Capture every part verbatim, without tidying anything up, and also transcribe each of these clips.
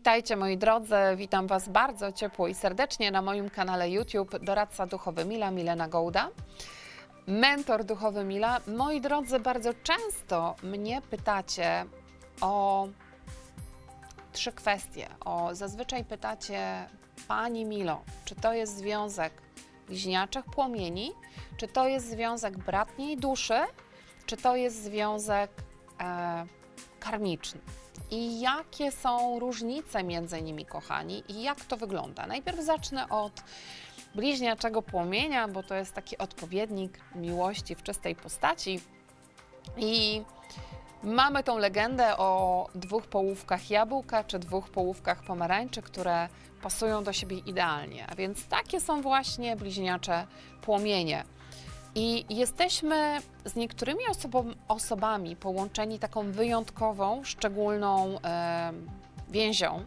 Witajcie moi drodzy, witam Was bardzo ciepło i serdecznie na moim kanale YouTube Doradca Duchowy Mila, Milena Gołda, mentor duchowy Mila. Moi drodzy, bardzo często mnie pytacie o trzy kwestie. O, zazwyczaj pytacie: Pani Milo, czy to jest związek bliźniaczych płomieni, czy to jest związek bratniej duszy, czy to jest związek e, karmiczny? I jakie są różnice między nimi, kochani, i jak to wygląda? Najpierw zacznę od bliźniaczego płomienia, bo to jest taki odpowiednik miłości w czystej postaci. I mamy tą legendę o dwóch połówkach jabłka czy dwóch połówkach pomarańczy, które pasują do siebie idealnie. A więc takie są właśnie bliźniacze płomienie. I jesteśmy z niektórymi osobom, osobami połączeni taką wyjątkową, szczególną e, więzią.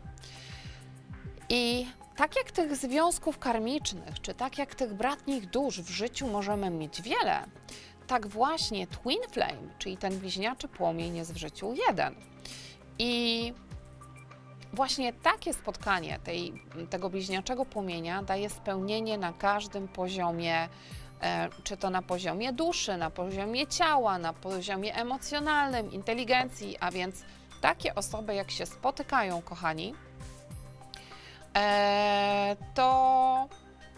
I tak jak tych związków karmicznych, czy tak jak tych bratnich dusz w życiu możemy mieć wiele, tak właśnie Twin Flame, czyli ten bliźniaczy płomień, jest w życiu jeden. I właśnie takie spotkanie tej, tego bliźniaczego płomienia daje spełnienie na każdym poziomie, czy to na poziomie duszy, na poziomie ciała, na poziomie emocjonalnym, inteligencji, a więc takie osoby, jak się spotykają, kochani, to,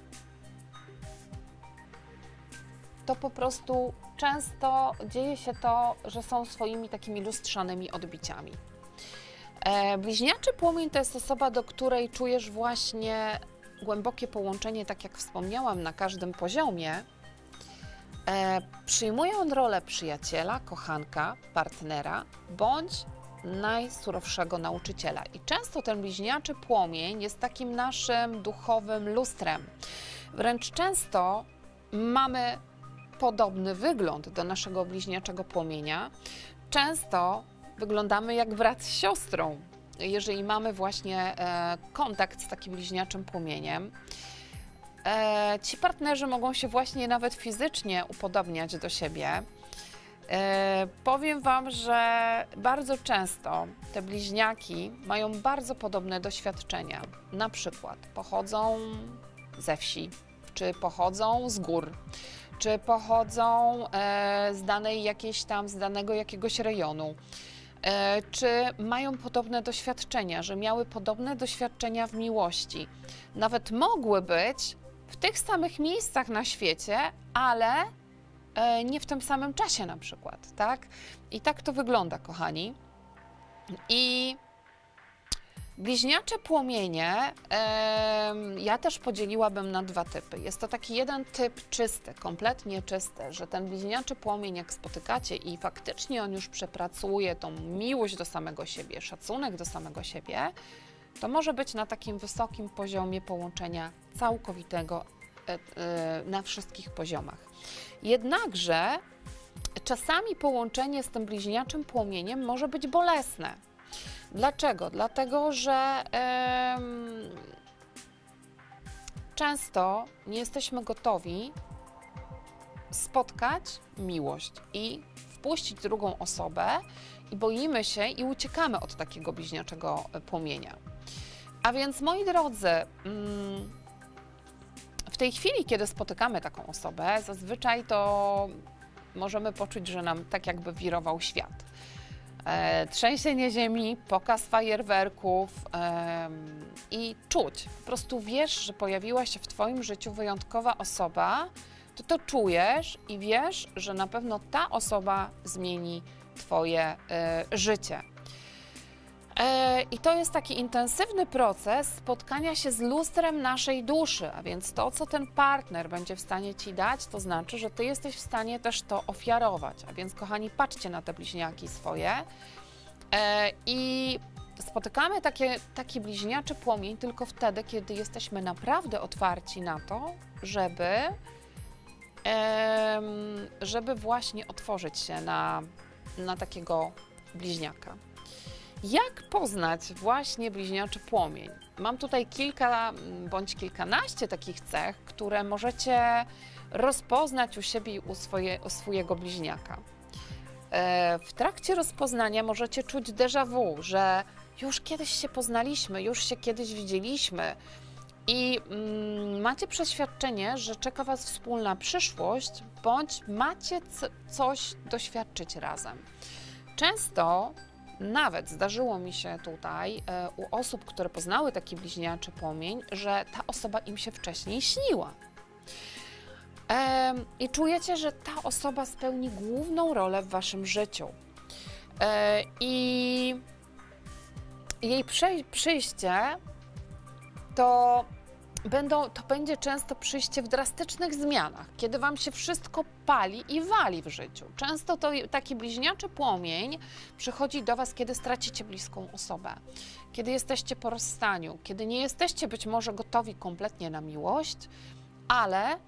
to po prostu często dzieje się to, że są swoimi takimi lustrzanymi odbiciami. Bliźniaczy płomień to jest osoba, do której czujesz właśnie głębokie połączenie, tak jak wspomniałam, na każdym poziomie. E, przyjmuje on rolę przyjaciela, kochanka, partnera bądź najsurowszego nauczyciela. I często ten bliźniaczy płomień jest takim naszym duchowym lustrem. Wręcz często mamy podobny wygląd do naszego bliźniaczego płomienia. Często wyglądamy jak brat z siostrą, jeżeli mamy właśnie e, kontakt z takim bliźniaczym płomieniem. E, ci partnerzy mogą się właśnie nawet fizycznie upodobniać do siebie. E, powiem Wam, że bardzo często te bliźniaki mają bardzo podobne doświadczenia. Na przykład pochodzą ze wsi, czy pochodzą z gór, czy pochodzą e, z danej jakiejś tam, z danego jakiegoś rejonu. Czy mają podobne doświadczenia, że miały podobne doświadczenia w miłości. Nawet mogły być w tych samych miejscach na świecie, ale nie w tym samym czasie na przykład, tak? I tak to wygląda, kochani. I bliźniacze płomienie e, ja też podzieliłabym na dwa typy. Jest to taki jeden typ czysty, kompletnie czysty, że ten bliźniaczy płomień, jak spotykacie i faktycznie on już przepracuje tą miłość do samego siebie, szacunek do samego siebie, to może być na takim wysokim poziomie połączenia całkowitego e, e, na wszystkich poziomach. Jednakże czasami połączenie z tym bliźniaczym płomieniem może być bolesne. Dlaczego? Dlatego, że em, często nie jesteśmy gotowi spotkać miłość i wpuścić drugą osobę i boimy się i uciekamy od takiego bliźniaczego płomienia. A więc, moi drodzy, mm, w tej chwili, kiedy spotykamy taką osobę, zazwyczaj to możemy poczuć, że nam tak jakby wirował świat. E, trzęsienie ziemi, pokaz fajerwerków e, i czuć, po prostu wiesz, że pojawiła się w Twoim życiu wyjątkowa osoba, to to czujesz i wiesz, że na pewno ta osoba zmieni Twoje e, życie. E, I to jest taki intensywny proces spotkania się z lustrem naszej duszy, a więc to, co ten partner będzie w stanie Ci dać, to znaczy, że Ty jesteś w stanie też to ofiarować. A więc, kochani, patrzcie na te bliźniaki swoje e, i spotykamy takie, taki bliźniaczy płomień tylko wtedy, kiedy jesteśmy naprawdę otwarci na to, żeby, e, żeby właśnie otworzyć się na, na takiego bliźniaka. Jak poznać właśnie bliźniaczy płomień? Mam tutaj kilka bądź kilkanaście takich cech, które możecie rozpoznać u siebie i u, swoje, u swojego bliźniaka. W trakcie rozpoznania możecie czuć déjà vu, że już kiedyś się poznaliśmy, już się kiedyś widzieliśmy i mm, macie przeświadczenie, że czeka was wspólna przyszłość, bądź macie coś doświadczyć razem. Często nawet zdarzyło mi się tutaj e, u osób, które poznały taki bliźniaczy płomień, że ta osoba im się wcześniej śniła. E, I czujecie, że ta osoba spełni główną rolę w waszym życiu. E, I jej przyjście to, będą, to będzie często przyjście w drastycznych zmianach, kiedy wam się wszystko pali i wali w życiu. Często to taki bliźniaczy płomień przychodzi do was, kiedy stracicie bliską osobę, kiedy jesteście po rozstaniu, kiedy nie jesteście być może gotowi kompletnie na miłość, ale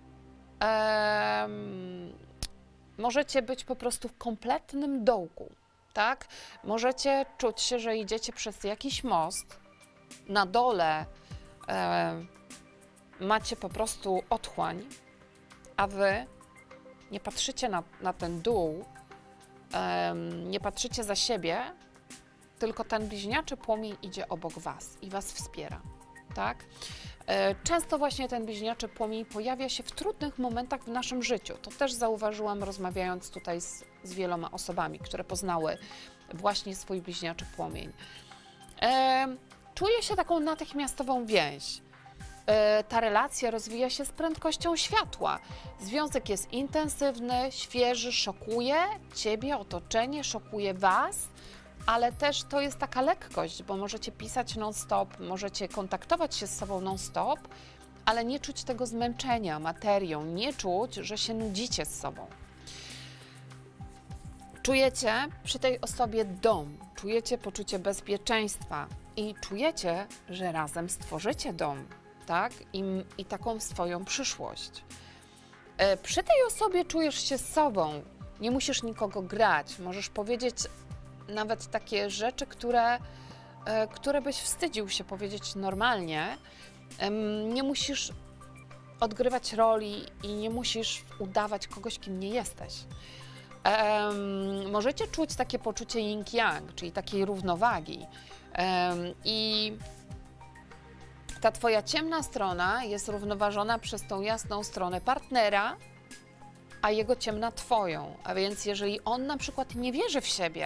em, możecie być po prostu w kompletnym dołku. Tak? Możecie czuć się, że idziecie przez jakiś most, na dole e, macie po prostu otchłań, a wy nie patrzycie na, na ten dół, e, nie patrzycie za siebie, tylko ten bliźniaczy płomień idzie obok was i was wspiera. Tak? E, często właśnie ten bliźniaczy płomień pojawia się w trudnych momentach w naszym życiu. To też zauważyłam, rozmawiając tutaj z, z wieloma osobami, które poznały właśnie swój bliźniaczy płomień. E, czuje się taką natychmiastową więź. E, ta relacja rozwija się z prędkością światła. Związek jest intensywny, świeży, szokuje ciebie, otoczenie, szokuje was, ale też to jest taka lekkość, bo możecie pisać non-stop, możecie kontaktować się z sobą non-stop, ale nie czuć tego zmęczenia materią, nie czuć, że się nudzicie z sobą. Czujecie przy tej osobie dom, czujecie poczucie bezpieczeństwa i czujecie, że razem stworzycie dom, tak? I, i taką swoją przyszłość. E, przy tej osobie czujesz się sobą, nie musisz nikogo grać, możesz powiedzieć nawet takie rzeczy, które, e, które byś wstydził się powiedzieć normalnie. E, nie musisz odgrywać roli i nie musisz udawać kogoś, kim nie jesteś. Um, możecie czuć takie poczucie yin-yang, czyli takiej równowagi. Um, I ta twoja ciemna strona jest równoważona przez tą jasną stronę partnera, a jego ciemna twoją. A więc jeżeli on na przykład nie wierzy w siebie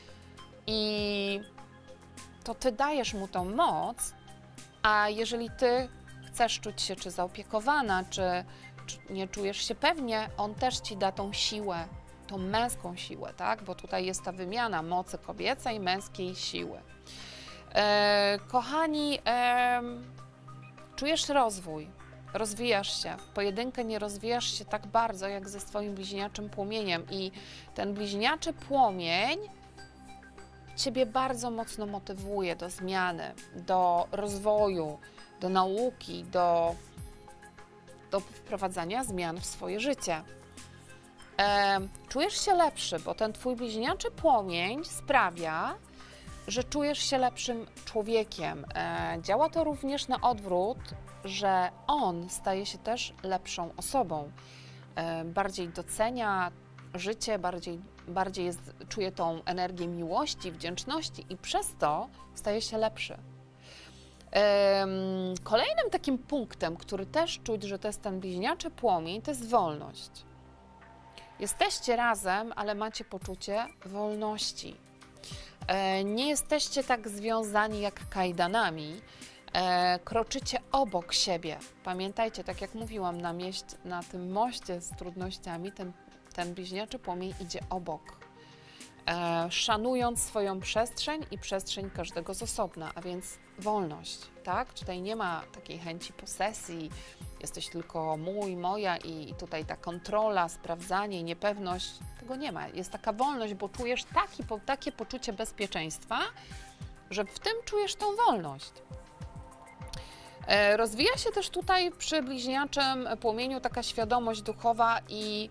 i to ty dajesz mu tą moc, a jeżeli ty chcesz czuć się czy zaopiekowana, czy, czy nie czujesz się pewnie, on też ci da tą siłę, tą męską siłę, tak? Bo tutaj jest ta wymiana mocy kobiecej, męskiej siły. E, kochani, e, czujesz rozwój, rozwijasz się. W pojedynkę nie rozwijasz się tak bardzo, jak ze swoim bliźniaczym płomieniem i ten bliźniaczy płomień ciebie bardzo mocno motywuje do zmiany, do rozwoju, do nauki, do, do wprowadzania zmian w swoje życie. E, czujesz się lepszy, bo ten twój bliźniaczy płomień sprawia, że czujesz się lepszym człowiekiem. E, działa to również na odwrót, że on staje się też lepszą osobą. E, bardziej docenia życie, bardziej, bardziej jest, czuje tą energię miłości, wdzięczności i przez to staje się lepszy. E, kolejnym takim punktem, który też czuć, że to jest ten bliźniaczy płomień, to jest wolność. Jesteście razem, ale macie poczucie wolności. E, nie jesteście tak związani jak kajdanami, e, kroczycie obok siebie. Pamiętajcie, tak jak mówiłam, na, mieść, na tym moście z trudnościami ten, ten bliźniaczy płomień idzie obok, e, szanując swoją przestrzeń i przestrzeń każdego z osobna, a więc wolność, tak? Tutaj nie ma takiej chęci posesji, jesteś tylko mój, moja i tutaj ta kontrola, sprawdzanie, niepewność, tego nie ma. Jest taka wolność, bo czujesz taki, takie poczucie bezpieczeństwa, że w tym czujesz tą wolność. E, rozwija się też tutaj przy bliźniaczym płomieniu taka świadomość duchowa i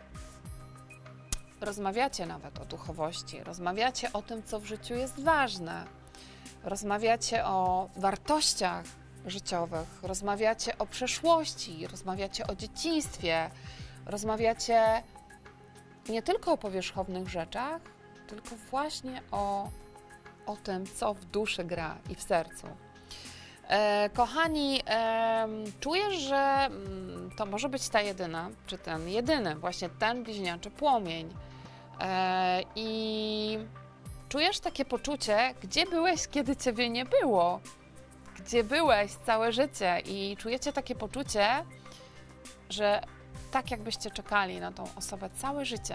rozmawiacie nawet o duchowości, rozmawiacie o tym, co w życiu jest ważne, rozmawiacie o wartościach życiowych, rozmawiacie o przeszłości, rozmawiacie o dzieciństwie, rozmawiacie nie tylko o powierzchownych rzeczach, tylko właśnie o, o tym, co w duszy gra i w sercu. E, kochani, e, czuję, że mm, to może być ta jedyna, czy ten jedyny, właśnie ten bliźniaczy płomień. E, I czujesz takie poczucie, gdzie byłeś, kiedy ciebie nie było? Gdzie byłeś całe życie? I czujecie takie poczucie, że tak jakbyście czekali na tą osobę całe życie.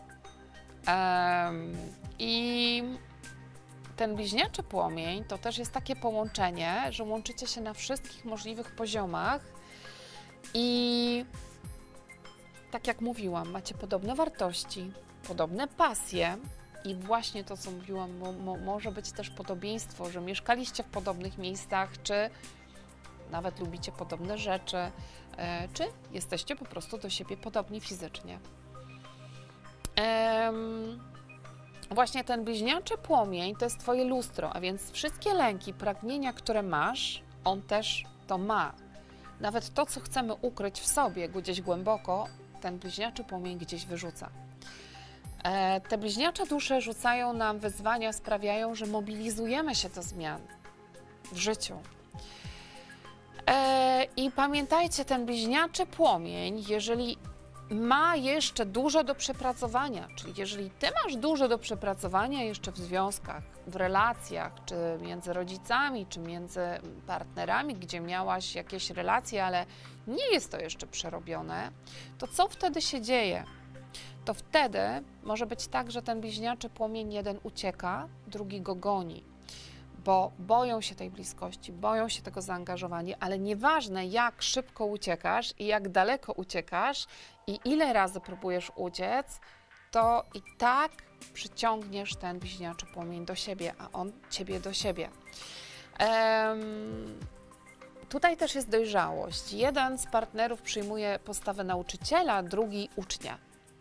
E, I ten bliźniaczy płomień to też jest takie połączenie, że łączycie się na wszystkich możliwych poziomach i tak jak mówiłam, macie podobne wartości, podobne pasje i właśnie to, co mówiłam, mo mo może być też podobieństwo, że mieszkaliście w podobnych miejscach, czy nawet lubicie podobne rzeczy, e, czy jesteście po prostu do siebie podobni fizycznie. Ehm, Właśnie ten bliźniaczy płomień to jest twoje lustro, a więc wszystkie lęki, pragnienia, które masz, on też to ma. Nawet to, co chcemy ukryć w sobie gdzieś głęboko, ten bliźniaczy płomień gdzieś wyrzuca. E, te bliźniacze dusze rzucają nam wyzwania, sprawiają, że mobilizujemy się do zmian w życiu. E, I pamiętajcie, ten bliźniaczy płomień, jeżeli ma jeszcze dużo do przepracowania, czyli jeżeli ty masz dużo do przepracowania jeszcze w związkach, w relacjach, czy między rodzicami, czy między partnerami, gdzie miałaś jakieś relacje, ale nie jest to jeszcze przerobione, to co wtedy się dzieje? To wtedy może być tak, że ten bliźniaczy płomień jeden ucieka, drugi go goni, bo boją się tej bliskości, boją się tego zaangażowania, ale nieważne jak szybko uciekasz i jak daleko uciekasz i ile razy próbujesz uciec, to i tak przyciągniesz ten bliźniaczy płomień do siebie, a on ciebie do siebie. Um, tutaj też jest dojrzałość. Jeden z partnerów przyjmuje postawę nauczyciela, drugi ucznia.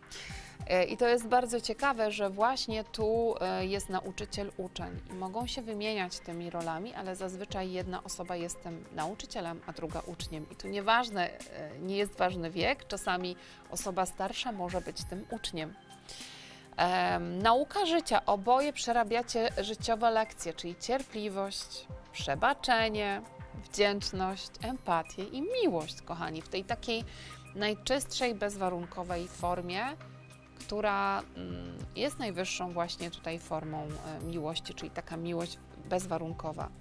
I to jest bardzo ciekawe, że właśnie tu jest nauczyciel-uczeń i mogą się wymieniać tymi rolami, ale zazwyczaj jedna osoba jest tym nauczycielem, a druga uczniem. I tu nieważne, nie jest ważny wiek, czasami osoba starsza może być tym uczniem. Um, nauka życia. Oboje przerabiacie życiowe lekcje, czyli cierpliwość, przebaczenie, wdzięczność, empatię i miłość, kochani, w tej takiej najczystszej, bezwarunkowej formie, która jest najwyższą właśnie tutaj formą miłości, czyli taka miłość bezwarunkowa.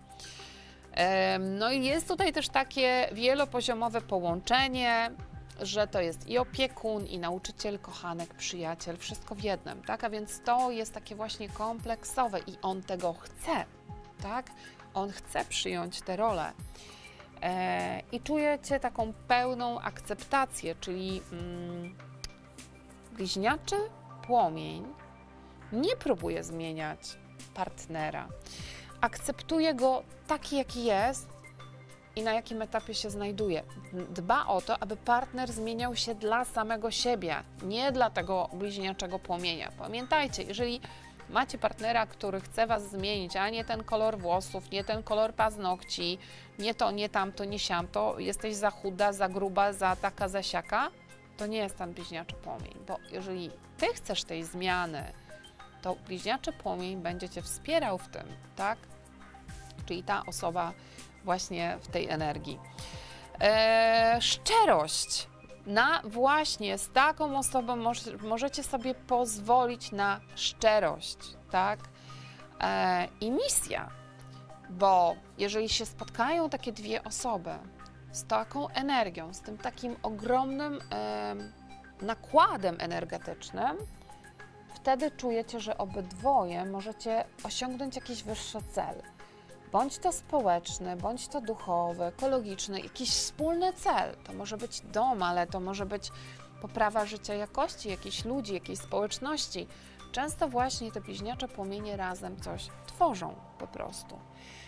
No i jest tutaj też takie wielopoziomowe połączenie, że to jest i opiekun, i nauczyciel, kochanek, przyjaciel, wszystko w jednym, tak? A więc to jest takie właśnie kompleksowe i on tego chce, tak? On chce przyjąć tę rolę. I czujecie taką pełną akceptację, czyli mm, bliźniaczy płomień nie próbuje zmieniać partnera. Akceptuje go taki, jaki jest i na jakim etapie się znajduje. Dba o to, aby partner zmieniał się dla samego siebie, nie dla tego bliźniaczego płomienia. Pamiętajcie, jeżeli macie partnera, który chce was zmienić, a nie ten kolor włosów, nie ten kolor paznokci, nie to, nie tamto, nie siamto, jesteś za chuda, za gruba, za taka, za siaka, to nie jest ten bliźniaczy płomień, bo jeżeli ty chcesz tej zmiany, to bliźniaczy płomień będzie cię wspierał w tym, tak? Czyli ta osoba właśnie w tej energii. Eee, szczerość. Na właśnie z taką osobą może, możecie sobie pozwolić na szczerość, tak? Eee, I misja, bo jeżeli się spotkają takie dwie osoby, z taką energią, z tym takim ogromnym e, nakładem energetycznym, wtedy czujecie, że obydwoje możecie osiągnąć jakiś wyższy cel. Bądź to społeczny, bądź to duchowy, ekologiczny, jakiś wspólny cel. To może być dom, ale to może być poprawa życia jakości jakichś ludzi, jakiejś społeczności. Często właśnie te bliźniacze płomienie razem coś tworzą po prostu.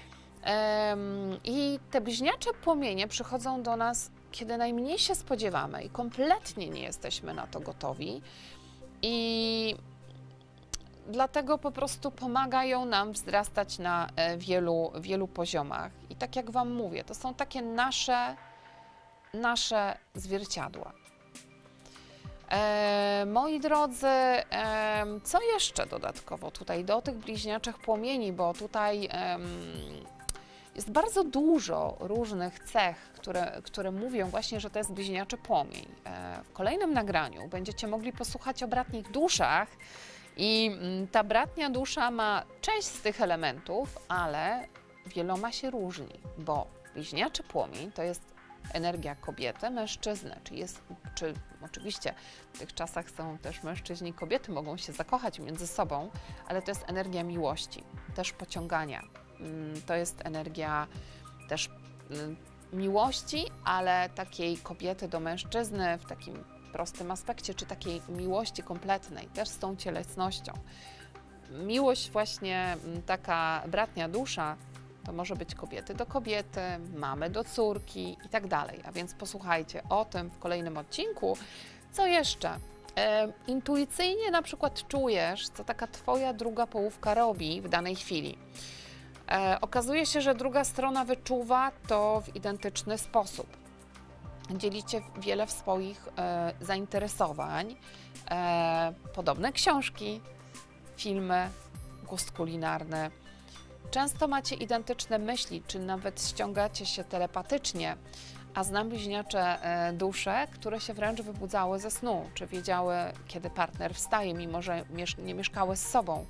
I te bliźniacze płomienie przychodzą do nas, kiedy najmniej się spodziewamy i kompletnie nie jesteśmy na to gotowi i dlatego po prostu pomagają nam wzrastać na wielu, wielu poziomach. I tak jak wam mówię, to są takie nasze, nasze zwierciadła. E, moi drodzy, e, co jeszcze dodatkowo tutaj do tych bliźniaczych płomieni, bo tutaj e, jest bardzo dużo różnych cech, które, które mówią właśnie, że to jest bliźniaczy płomień. E, w kolejnym nagraniu będziecie mogli posłuchać o bratnich duszach i ta bratnia dusza ma część z tych elementów, ale wieloma się różni, bo bliźniaczy płomień to jest energia kobiety, mężczyzny, czy jest, czy oczywiście w tych czasach są też mężczyźni i kobiety, mogą się zakochać między sobą, ale to jest energia miłości, też pociągania. To jest energia też miłości, ale takiej kobiety do mężczyzny w takim prostym aspekcie, czy takiej miłości kompletnej, też z tą cielesnością. Miłość właśnie taka bratnia dusza, to może być kobiety do kobiety, mamy do córki i tak dalej. A więc posłuchajcie o tym w kolejnym odcinku. Co jeszcze? E, intuicyjnie na przykład czujesz, co taka twoja druga połówka robi w danej chwili. E, okazuje się, że druga strona wyczuwa to w identyczny sposób. Dzielicie wiele swoich e, zainteresowań, e, podobne książki, filmy, gust kulinarny. Często macie identyczne myśli, czy nawet ściągacie się telepatycznie, a znam bliźniacze e, dusze, które się wręcz wybudzały ze snu, czy wiedziały, kiedy partner wstaje, mimo że miesz nie mieszkały z sobą.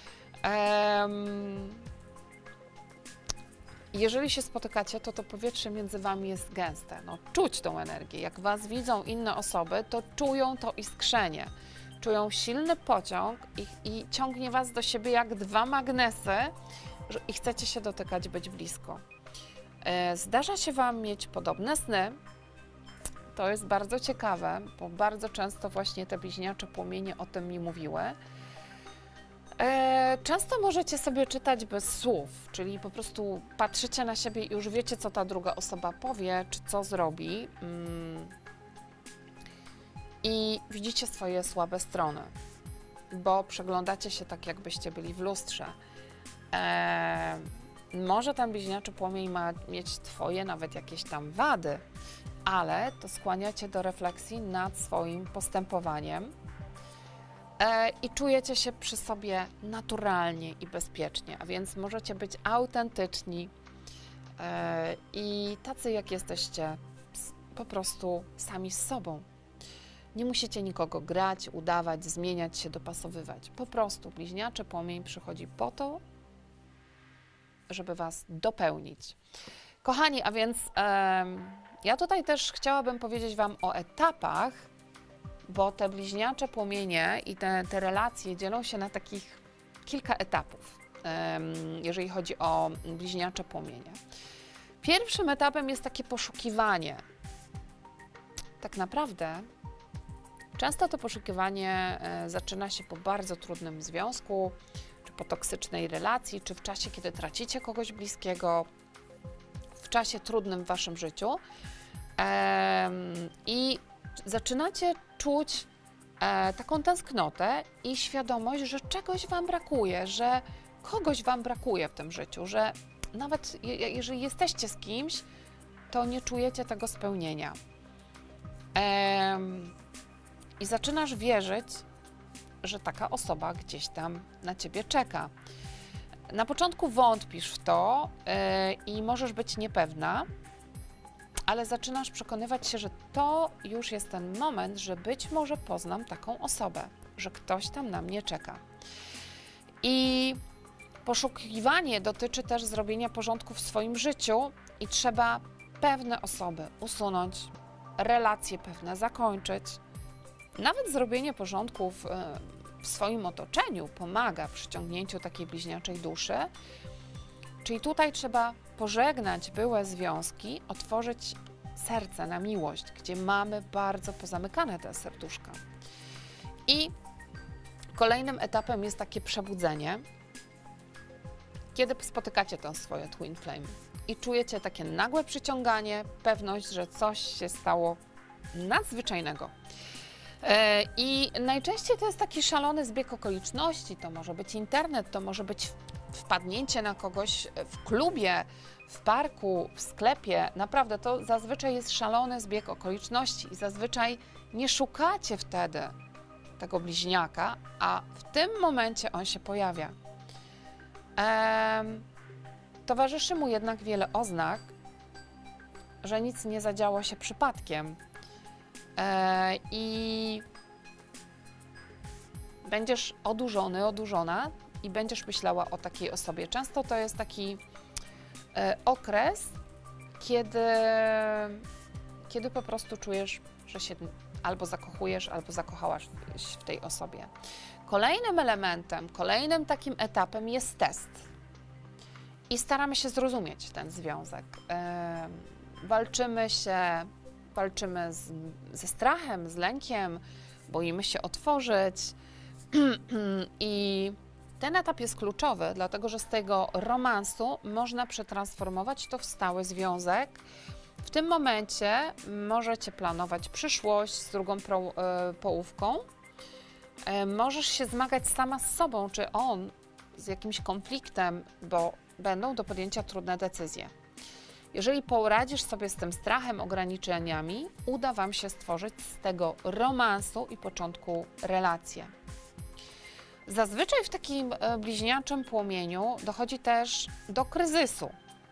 Ehm, Jeżeli się spotykacie, to to powietrze między wami jest gęste. No, czuć tą energię. Jak was widzą inne osoby, to czują to iskrzenie. Czują silny pociąg i, i ciągnie was do siebie jak dwa magnesy i chcecie się dotykać, być blisko. E, zdarza się wam mieć podobne sny. To jest bardzo ciekawe, bo bardzo często właśnie te bliźniacze płomienie o tym mi mówiły. Często możecie sobie czytać bez słów, czyli po prostu patrzycie na siebie i już wiecie, co ta druga osoba powie, czy co zrobi i widzicie swoje słabe strony, bo przeglądacie się tak, jakbyście byli w lustrze. Może ten bliźniaczy płomień ma mieć twoje nawet jakieś tam wady, ale to skłania cię do refleksji nad swoim postępowaniem i czujecie się przy sobie naturalnie i bezpiecznie, a więc możecie być autentyczni i tacy, jak jesteście, po prostu sami z sobą. Nie musicie nikogo grać, udawać, zmieniać się, dopasowywać. Po prostu bliźniaczy płomień przychodzi po to, żeby was dopełnić. Kochani, a więc e, ja tutaj też chciałabym powiedzieć wam o etapach, bo te bliźniacze płomienie i te, te relacje dzielą się na takich kilka etapów, jeżeli chodzi o bliźniacze płomienie. Pierwszym etapem jest takie poszukiwanie. Tak naprawdę często to poszukiwanie zaczyna się po bardzo trudnym związku, czy po toksycznej relacji, czy w czasie, kiedy tracicie kogoś bliskiego, w czasie trudnym w waszym życiu. I zaczynacie czuć e, taką tęsknotę i świadomość, że czegoś wam brakuje, że kogoś wam brakuje w tym życiu, że nawet je, jeżeli jesteście z kimś, to nie czujecie tego spełnienia. E, I zaczynasz wierzyć, że taka osoba gdzieś tam na ciebie czeka. Na początku wątpisz w to e, i możesz być niepewna, ale zaczynasz przekonywać się, że to już jest ten moment, że być może poznam taką osobę, że ktoś tam na mnie czeka. I poszukiwanie dotyczy też zrobienia porządku w swoim życiu i trzeba pewne osoby usunąć, relacje pewne zakończyć. Nawet zrobienie porządku w, w swoim otoczeniu pomaga w przyciągnięciu takiej bliźniaczej duszy. Czyli tutaj trzeba pożegnać byłe związki, otworzyć serce na miłość, gdzie mamy bardzo pozamykane te serduszka. I kolejnym etapem jest takie przebudzenie, kiedy spotykacie tę swoją twin flame i czujecie takie nagłe przyciąganie, pewność, że coś się stało nadzwyczajnego. I najczęściej to jest taki szalony zbieg okoliczności, to może być internet, to może być wpadnięcie na kogoś w klubie, w parku, w sklepie. Naprawdę to zazwyczaj jest szalony zbieg okoliczności i zazwyczaj Nie szukacie wtedy tego bliźniaka, a w tym momencie on się pojawia. Ehm, towarzyszy mu jednak wiele oznak, że nic nie zadziało się przypadkiem. E, I będziesz odurzony, odurzona i będziesz myślała o takiej osobie. Często to jest taki e, okres, kiedy, kiedy po prostu czujesz, że się albo zakochujesz, albo zakochałaś w tej osobie. Kolejnym elementem, kolejnym takim etapem jest test. I staramy się zrozumieć ten związek. E, walczymy się, walczymy z, ze strachem, z lękiem, boimy się otworzyć. I ten etap jest kluczowy, dlatego że z tego romansu można przetransformować to w stały związek. W tym momencie możecie planować przyszłość z drugą pro, e, połówką. E, możesz się zmagać sama z sobą, czy on z jakimś konfliktem, bo będą do podjęcia trudne decyzje. Jeżeli poradzisz sobie z tym strachem, ograniczeniami, uda Wam się stworzyć z tego romansu i początku relację. Zazwyczaj w takim bliźniaczym płomieniu dochodzi też do kryzysu,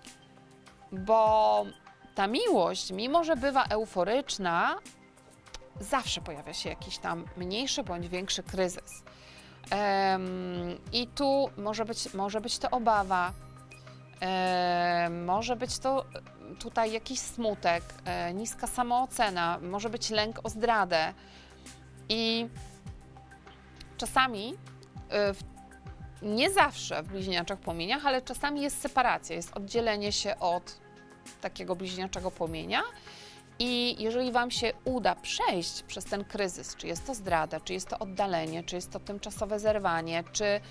bo ta miłość, mimo że bywa euforyczna, zawsze pojawia się jakiś tam mniejszy bądź większy kryzys. Um, I tu może być, może być to obawa, um, może być to tutaj jakiś smutek, um, niska samoocena, może być lęk o zdradę. I czasami, w, nie zawsze w bliźniaczych płomieniach, ale czasami jest separacja, jest oddzielenie się od takiego bliźniaczego płomienia. I jeżeli Wam się uda przejść przez ten kryzys, czy jest to zdrada, czy jest to oddalenie, czy jest to tymczasowe zerwanie, czy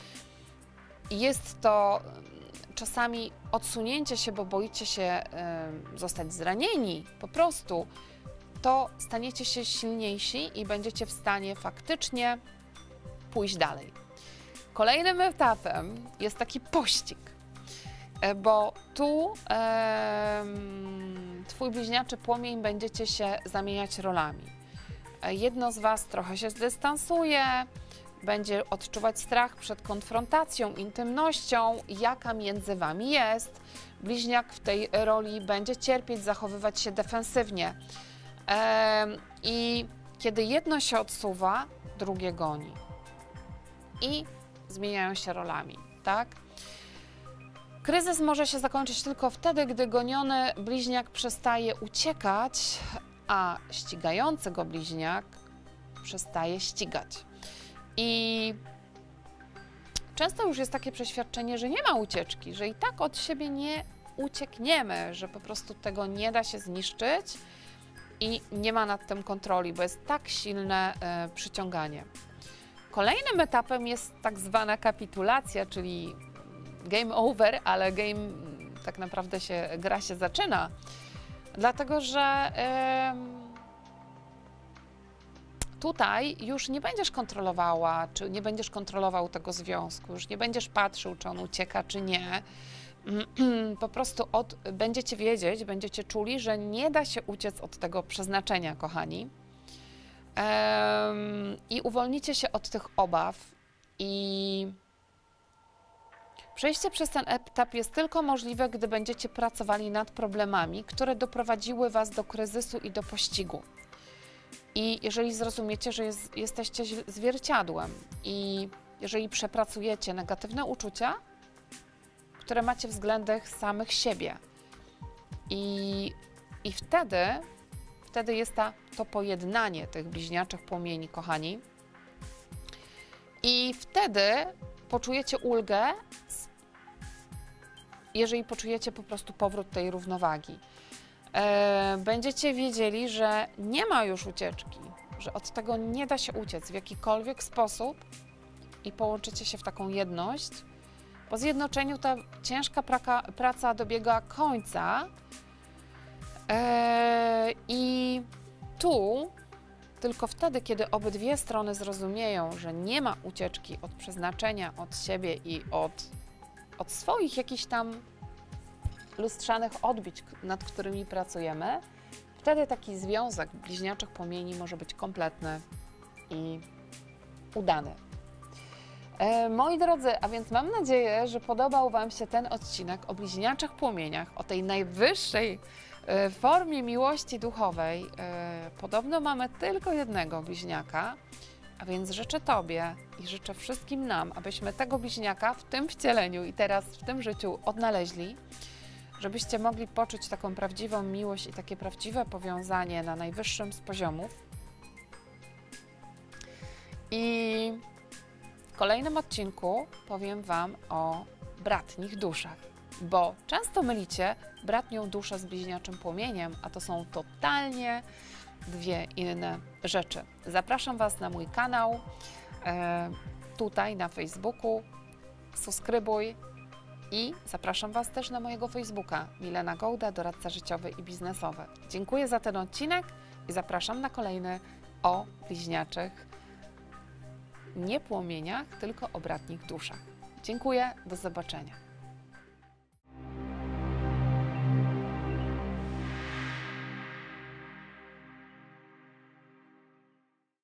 jest to czasami odsunięcie się, bo boicie się y, zostać zranieni, po prostu, to staniecie się silniejsi i będziecie w stanie faktycznie pójść dalej. Kolejnym etapem jest taki pościg, bo tu e, Twój bliźniaczy płomień będziecie się zamieniać rolami. Jedno z Was trochę się zdystansuje, będzie odczuwać strach przed konfrontacją, intymnością, jaka między Wami jest. Bliźniak w tej roli będzie cierpieć, zachowywać się defensywnie. E, I kiedy jedno się odsuwa, drugie goni. I zmieniają się rolami, tak? Kryzys może się zakończyć tylko wtedy, gdy goniony bliźniak przestaje uciekać, a ścigający go bliźniak przestaje ścigać. I często już jest takie przeświadczenie, że nie ma ucieczki, że i tak od siebie nie uciekniemy, że po prostu tego nie da się zniszczyć i nie ma nad tym kontroli, bo jest tak silne y, przyciąganie. Kolejnym etapem jest tak zwana kapitulacja, czyli game over, ale game tak naprawdę się, gra się zaczyna, dlatego że yy, tutaj już nie będziesz kontrolowała, czy nie będziesz kontrolował tego związku, już nie będziesz patrzył, czy on ucieka, czy nie. Po prostu od, będziecie wiedzieć, będziecie czuli, że nie da się uciec od tego przeznaczenia, kochani. Um, I uwolnicie się od tych obaw i przejście przez ten etap jest tylko możliwe, gdy będziecie pracowali nad problemami, które doprowadziły Was do kryzysu i do pościgu. I jeżeli zrozumiecie, że jest, jesteście zwierciadłem i jeżeli przepracujecie negatywne uczucia, które macie względem samych siebie i, i wtedy Wtedy jest ta, to pojednanie tych bliźniaczych płomieni, kochani. I wtedy poczujecie ulgę, jeżeli poczujecie po prostu powrót tej równowagi. E, będziecie wiedzieli, że nie ma już ucieczki, że od tego nie da się uciec w jakikolwiek sposób i połączycie się w taką jedność. Po zjednoczeniu ta ciężka praka, praca dobiega końca. Eee, I tu tylko wtedy, kiedy obydwie strony zrozumieją, że nie ma ucieczki od przeznaczenia, od siebie i od, od swoich jakichś tam lustrzanych odbić, nad którymi pracujemy, wtedy taki związek bliźniaczych płomieni może być kompletny i udany. E, moi drodzy, a więc mam nadzieję, że podobał Wam się ten odcinek o bliźniaczych płomieniach, o tej najwyższej e, formie miłości duchowej. E, podobno mamy tylko jednego bliźniaka, a więc życzę Tobie i życzę wszystkim nam, abyśmy tego bliźniaka w tym wcieleniu i teraz w tym życiu odnaleźli, żebyście mogli poczuć taką prawdziwą miłość i takie prawdziwe powiązanie na najwyższym z poziomów. I w kolejnym odcinku powiem Wam o bratnich duszach, bo często mylicie bratnią duszę z bliźniaczym płomieniem, a to są totalnie dwie inne rzeczy. Zapraszam Was na mój kanał, e, tutaj na Facebooku, subskrybuj i zapraszam Was też na mojego Facebooka Milena Gołda, doradca życiowy i biznesowy. Dziękuję za ten odcinek i zapraszam na kolejny o bliźniaczych nie płomieniach, tylko o bratnich duszach. Dziękuję, do zobaczenia.